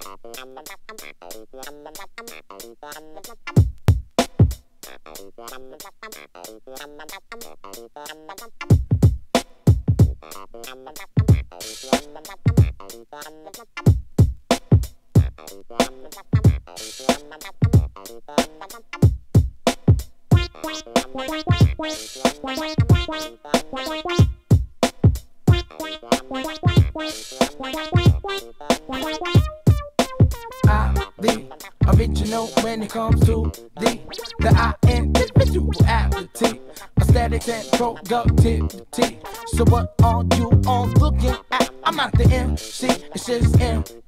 The original when it comes to the individuality, aesthetics and productivity. So what are you all looking at? I'm not the MC, it's just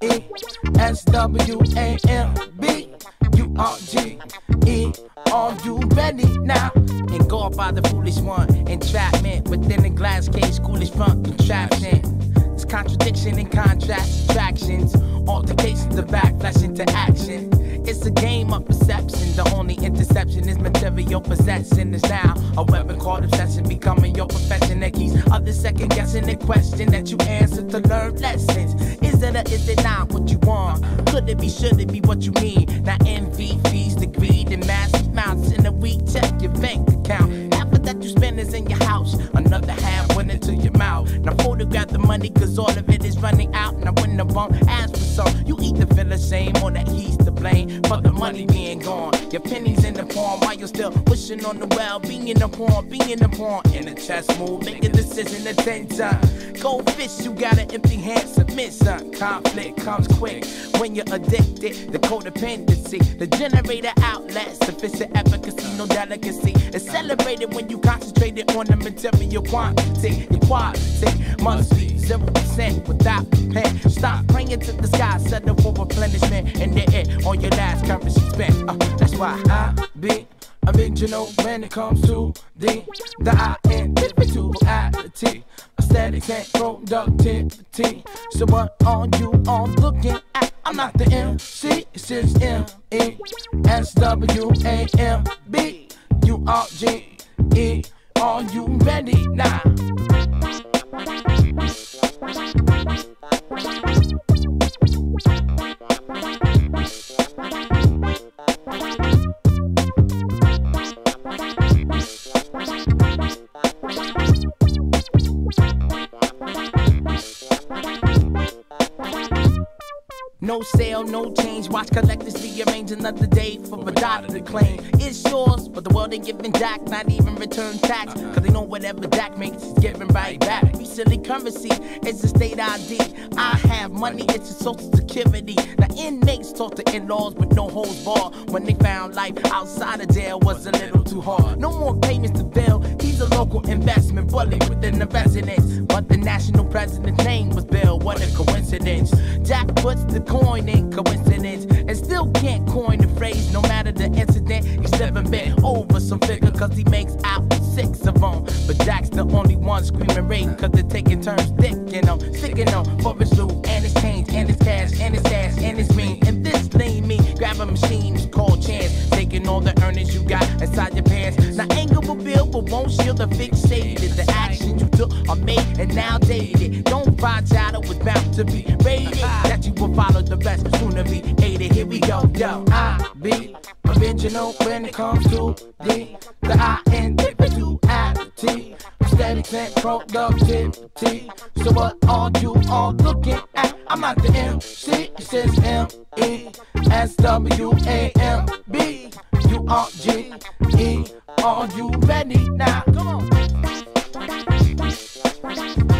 M-E-S-W-A-M-B-U-R-G-E. Are you ready now? Engulfed by the foolish one, entrapment within a glass case, coolish front contraption. It's contradiction and contrast, attractions, altercations, the backlash into action. It's a game of perception. The only interception is material possession. Is now a weapon called obsession, becoming your profession that keeps others second guessing the question that you answer to learn lessons. Is it or is it not what you want? Could it be, should it be what you need? Now envy feeds the greed and massive amounts in a week. Check your bank account. Half of that you spend is in your house, another half went into your mouth. Now photograph the money cause all of it is running out. Now when the wrong ask for some, you either feel the same or that he's to blame for the money being gone. Your pennies in the palm while you're still wishing on the well. Being in the pawn in a chess move. Make a decision at 10 times. Go fish, you got an empty hand, submit son. Conflict comes quick when you're addicted. The codependency, the generator outlet, sufficient efficacy, no delicacy. It's celebrated when you concentrated on the material quantity. Your quality must be 0% without pen. Stop praying to the sky, settle for replenishment, and then it on your last currency spent. That's why I be original when it comes to the individuality, aesthetics and productivity. So what are you all looking at? I'm not the MC, it's just M-E-S-W-A-M-B-U-R-G-E. Are you ready now? No sale, no change, watch collectors rearrange another day for a dollar to claim. It's yours, but the world ain't giving Jack, not even return tax. Cause they know whatever Jack makes is giving right back. We silly currency, it's a state ID. I have money, it's a social security. Now inmates talk to in-laws with no holds barred when they found life outside of jail was a little too hard. No more payments to Bill, he's a local investment bully within the residence. But the national president's name was Bill, what a coincidence. Jack puts the coin in coincidence and still can't coin the phrase. No matter the incident, he's living bit over some figure cause he makes out 6 of them. But Jack's the only one screaming rape cause they're taking turns sticking them for his loot and his change and his cash and his gas and his ring. And this lame me grab a machine, it's called chance, taking all the earnings you got inside your pants. Now anger will build but won't shield the fixated. The actions you took are made and now dated. Don't fragile, it was bound to be rated. That you will follow the rest, soon to be aided. Here we go, yo. I be original when it comes to the individuality, aesthetics and productivity. So what are you all looking at? I'm not the MC, it says M-E-S-W-A-M-B-U-R-G-E. Are you ready now? Come on.